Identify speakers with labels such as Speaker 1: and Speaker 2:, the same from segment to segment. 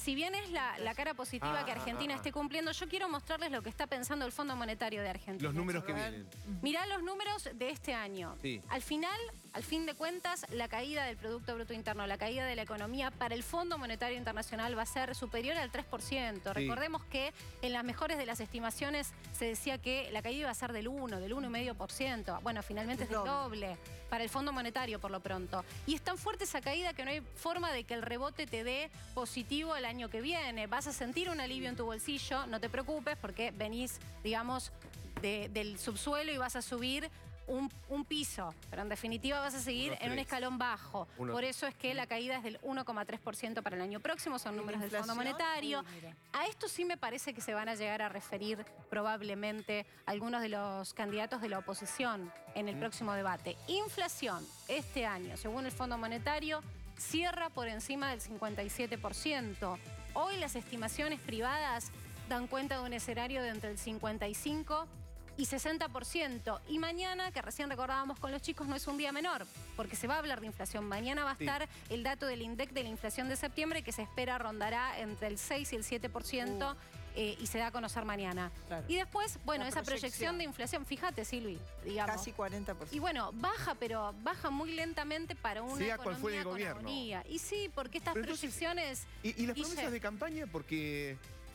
Speaker 1: si bien es la cara positiva que Argentina esté cumpliendo, yo quiero mostrarles lo que está pensando el Fondo Monetario de Argentina.
Speaker 2: Los números que vienen.
Speaker 1: Mirá los números de este año.
Speaker 2: Sí.
Speaker 1: Al final, al fin de cuentas, la caída del Producto Bruto Interno, la caída de la economía para el Fondo Monetario Internacional va a ser superior al 3%. Sí. Recordemos que en las mejores de las estimaciones se decía que la caída iba a ser del 1,5%. Bueno, finalmente es del doble para el Fondo Monetario por lo pronto. Y es tan fuerte esa caída que no hay forma de que el rebote te dé positivo el año que viene. Vas a sentir un alivio en tu bolsillo, no te preocupes porque venís, digamos, del subsuelo y vas a subir un piso, pero en definitiva vas a seguir en un escalón bajo. Por eso es que la caída es del 1,3% para el año próximo, son números del Fondo Monetario. A esto sí me parece que se van a llegar a referir probablemente algunos de los candidatos de la oposición en el próximo debate. Inflación, este año, según el Fondo Monetario, cierra por encima del 57%. Hoy las estimaciones privadas dan cuenta de un escenario de entre el 55% y 60%. Y mañana, que recién recordábamos con los chicos, no es un día menor, porque se va a hablar de inflación. Mañana va a estar el dato del INDEC de la inflación de septiembre, que se espera rondará entre el 6 y el 7%, y se da a conocer mañana. Claro. Y después, bueno, esa proyección de inflación, fíjate, Silvi, digamos.
Speaker 3: Casi 40%.
Speaker 1: Y bueno, baja, pero baja muy lentamente para una economía
Speaker 2: cuál fue el
Speaker 1: con
Speaker 2: gobierno.
Speaker 1: Armonía. Y sí, porque estas proyecciones...
Speaker 2: ¿Y las promesas de campaña? Porque...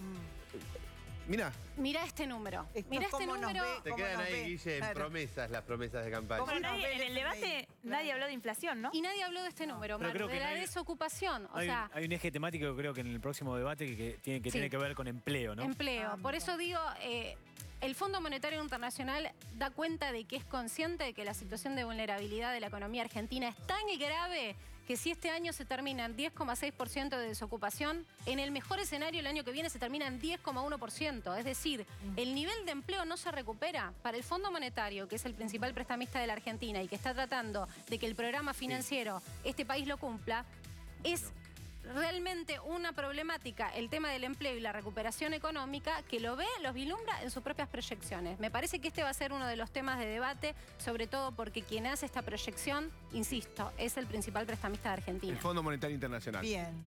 Speaker 2: Mirá este número. Mirá este número.
Speaker 4: Te quedan ahí, Guille, en promesas, las promesas de campaña.
Speaker 5: Pero en el debate nadie habló de inflación, ¿no?
Speaker 1: Y nadie habló de este número, Maru, de la desocupación. O sea,
Speaker 6: hay un eje temático que creo que en el próximo debate que tiene que ver con empleo, ¿no?
Speaker 1: Empleo. Por eso digo, el Fondo Monetario Internacional da cuenta de que es consciente de que la situación de vulnerabilidad de la economía argentina es tan grave que si este año se termina en 10,6% de desocupación, en el mejor escenario el año que viene se termina en 10,1%. Es decir, el nivel de empleo no se recupera. Para el Fondo Monetario, que es el principal prestamista de la Argentina y que está tratando de que el programa financiero este país lo cumpla, es realmente una problemática el tema del empleo y la recuperación económica que los vislumbra en sus propias proyecciones. Me parece que este va a ser uno de los temas de debate, sobre todo porque quien hace esta proyección, insisto, es el principal prestamista de Argentina.
Speaker 2: El Fondo Monetario Internacional.
Speaker 3: Bien.